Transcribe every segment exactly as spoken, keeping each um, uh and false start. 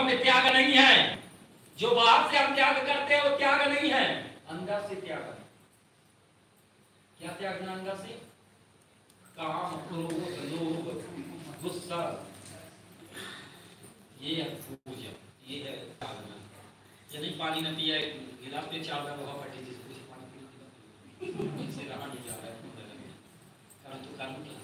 में त्याग नहीं है। जो बाहर से हम त्याग करते हैं वो त्याग नहीं है, अंदर से त्याग है। क्या त्यागना अंदर से? काम, क्रोध, लोभ, गुस्सा, ये है पूजा, ये है त्यागना। यदि पानी न पिया, गिलास पे चाल रहा होगा पट्टी जिसको पानी पी इससे रहा नहीं जा रहा है, कारण तो कारण क्या?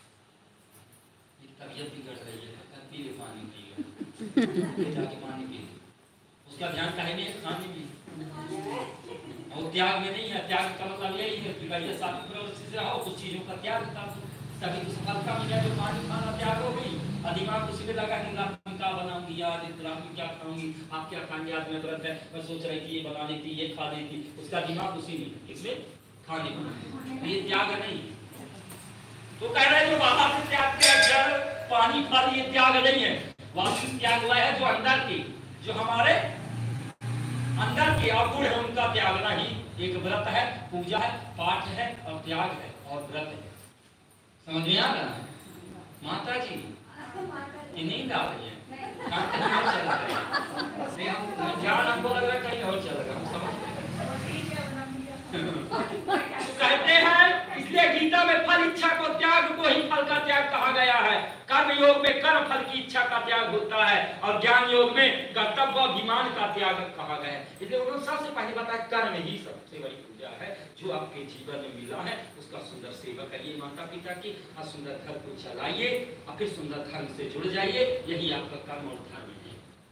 तबीयत बिगड़ रही है, पी ले पानी पिएगा, जाके पानी पी, उसका ध्यान काहे में? खाने में। और त्याग में नहीं है। त्याग का मतलब यही है कि भाई सात्विक प्रवृत्ति से रहो, कुछ चीजों का त्याग कर दो, तभी तो सफलता मिल जाए। जो पानी खाना त्याग हो गई, दिमाग उसी में लगा कि रात क्या बनाऊंगी, आज रात में क्या खाऊंगी, आप क्या खाएंगे, आज मैं व्रत है, मैं सोच रही थी ये बना लेती, ये खा लेती, उसका दिमाग उसी में, इसमें खाने में। ये त्याग नहीं। तो कह रहे जो बाहर से त्याग किया, जल पानी खा लिए, त्याग नहीं है। वास्तविक त्याग हुआ है जो अंदर की, जो हमारे अंदर के अवगुण है, उनका त्यागना ही एक व्रत है, पूजा है, पाठ है और त्याग है और व्रत है। समझ में आ रहा है? माता जी ये नींद आ रही है, कहीं और चल रहा है, ध्यान हमको लग रहा है कहीं और चल रहा है, हम समझ कहते हैं। इसलिए गीता में फल इच्छा को त्याग को ही फल का त्याग कहा गया है। कर्म योग में कर्म फल की इच्छा का त्याग होता है और ज्ञान योग में कर्तव्य अभिमान का त्याग कहा गया है। इसलिए उन्होंने सबसे पहले बताया कर्म ही सबसे बड़ी पूजा है। जो आपके जीवन में मिला है उसका सुंदर सेवा करिए माता पिता की, और सुंदर घर को चलाइए और फिर सुंदर धर्म से जुड़ जाइए। यही आपका कर्म और धर्म है।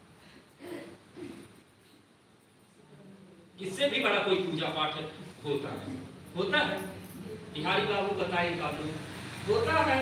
इससे भी बड़ा कोई पूजा पाठ होता है? होता है? बिहारी बाबू बताइए बाबू, होता है?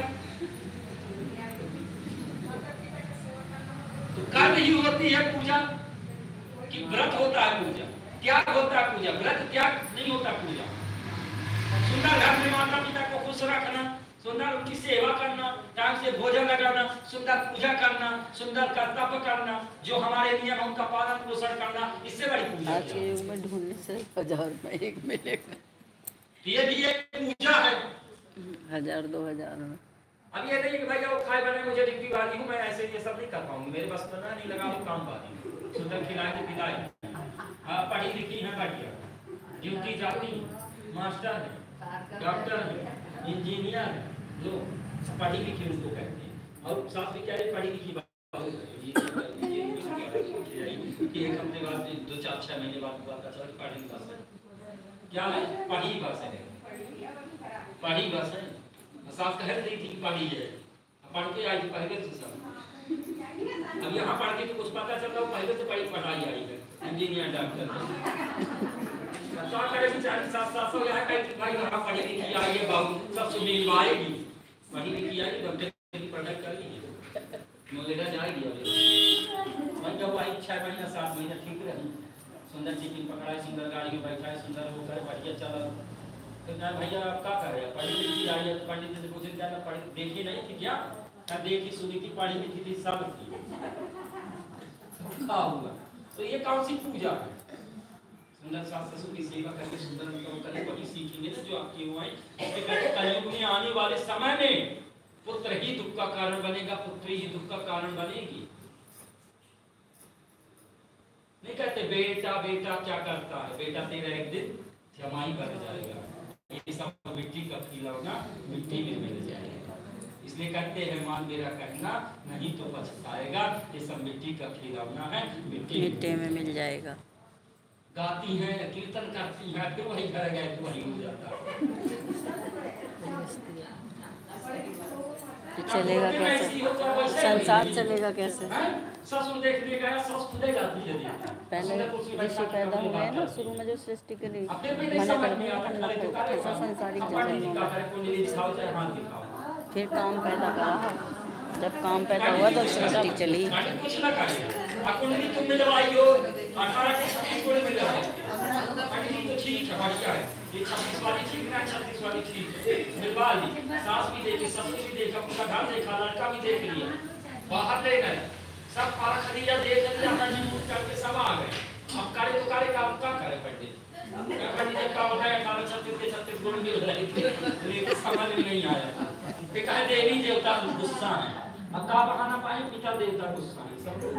तो कर्म ही होती है पूजा कि व्रत होता है पूजा? त्याग होता है पूजा, व्रत त्याग नहीं होता पूजा। सुंदर घर में माता पिता को खुश रखना, सुंदर उनकी सेवा करना, टाइम से भोजन लगाना, सुंदर पूजा करना, सुंदर कर्तव्य करना, जो हमारे नियम उनका पालन पोषण करना, इससे बड़ी पूजा आज के युग में ढूंढने से हजार रुपए एक मिलेगा। ये भी एक पूजा है। हजार दो हजार में अब ये नहीं कि भैया वो खाए बने मुझे डिग्री वाली हूँ, मैं ऐसे ये सब नहीं कर पाऊंगी, मेरे बस पता नहीं लगा वो काम वाली, सुंदर खिलाए के पिलाए, हाँ पढ़ी लिखी है, बढ़िया ड्यूटी जाती, मास्टर है, डॉक्टर है, इंजीनियर है, लोग पढ़ी लिखी उनको कहते हैं। और साथ में क्या है, पढ़ी लिखी एक हफ्ते बाद दो चार छह महीने बाद बात अच्छा पढ़ी भाषा क्या है, पढ़ी भाषा है, पढ़ी भाषा है। सास कह रही थी कि पढ़ी है, पढ़ के आई थी पहले से सब। अब यहाँ पढ़ के तो कुछ पता चल रहा, पहले से पढ़ी पढ़ाई आई है, इंजीनियर डॉक्टर सास सास हो यहाँ कहीं भाई वहाँ पढ़ी लिखी आई है, बाबू सब सुनील आएगी, पढ़ी लिखी आई डॉक्टर की पढ़ाई कर ली नोएडा जाएगी। वही जब आई छह महीना सात महीना ठीक रही, सुंदर टिफिन पकड़ाई, सुंदर गाड़ी में बैठा है, सुंदर होकर बढ़िया चला। तो क्या भैया आप क्या कर रहे हैं, पढ़ी लिखी आई है? तो पंडित जी से पूछे क्या पढ़ी देखी नहीं थी क्या? क्या देखी सुनी थी, पढ़ी लिखी थी, सब थी। क्या हुआ? तो ये कौन सी पूजा है? सुंदर सास ससुर की सेवा करके सुंदर उनका करें, वही सीखेंगे ना जो आपकी हुआ है। कलयुग में आने वाले समय में पुत्र ही दुख का कारण बनेगा, पुत्री ही दुख का कारण बनेगी। नहीं कहते बेटा बेटा क्या करता है, बेटा तेरा एक दिन जमाई बन जाएगा, ये सब मिट्टी का खिलौना मिट्टी में मिल जाएगा। इसलिए कहते हैं मान मेरा कहना नहीं तो पछताएगा, ये सब मिट्टी का खिलौना है, मिट्टी मिट्टी में मिल जाएगा। गाती हैं, कीर्तन करती हैं, फिर वही घर गए तो वही हो जाता तो चलेगा कैसे? संसार चलेगा कैसे? ससुर देखने गया, सस खुदे जाती है। पहले ऋषि पैदा हुए ना शुरू में जो सृष्टि के लिए मना कर दिया था, ऐसा संसारिक जन्म में फिर काम पैदा करा, जब काम पैदा हुआ तो सृष्टि चली। ये छत्तीस वाली ठीक ना, छत्तीस वाली ठीक निर्वाली सास भी देखे, ससुर भी देखा, उसका घर देखा, लड़का भी देख लिया, बाहर ले गए, सब पारा खरीदा देख लिया, हनीमून करके सब आ गए। अब करे तो करे का क्या करे पड़ते जब का होता है अठारह छत्तीस के छत्तीस गुण मिल रहे थे, समझ में नहीं आया। फिर कहे देवी देवता गुस्सा है, अब का बहाना पाए, पिता देवता गुस्सा है, सब